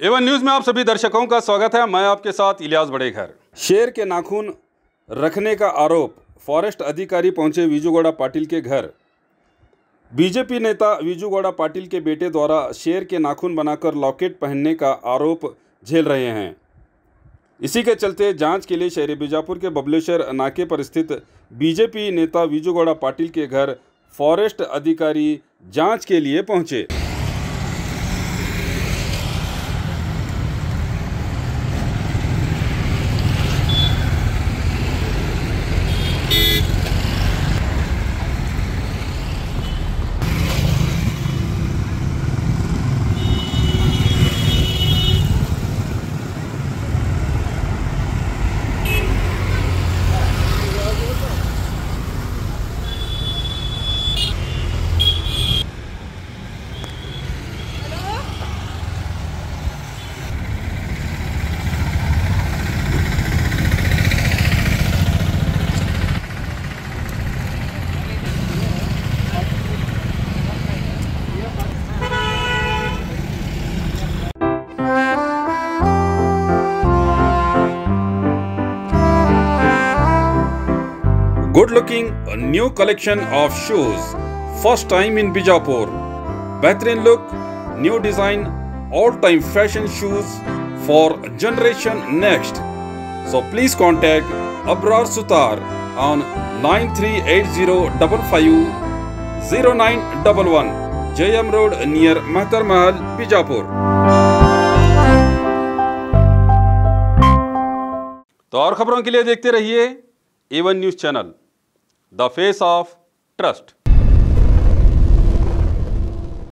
Avon news में आप सभी दर्शकों का स्वागत है। मैं आपके साथ इलियास बड़ेघर। शेर के नाखून रखने का आरोप, फॉरेस्ट अधिकारी पहुंचे विजूगौड़ा पाटिल के घर। बीजेपी नेता विजूगौड़ा पाटिल के बेटे द्वारा शेर के नाखून बनाकर लॉकेट पहनने का आरोप झेल रहे हैं। इसी के चलते जांच के लिए शहरी बीजापुर के बबलेश्वर नाके पर स्थित बीजेपी नेता विजूगौड़ा पाटिल के घर फॉरेस्ट अधिकारी जांच के लिए पहुंचे। Good looking new collection of shoes, first time in Bijapur. बेहतरीन look, new design, all time fashion shoes for generation next. So please contact Abrar Sutar on 9380550911 JM Road near Mahtar Mahal, Bijapur. तो और खबरों के लिए देखते रहिए Avon news channel, the face of trust.